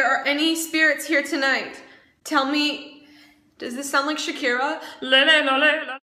there are any spirits here tonight, tell me, does this sound like Shakira?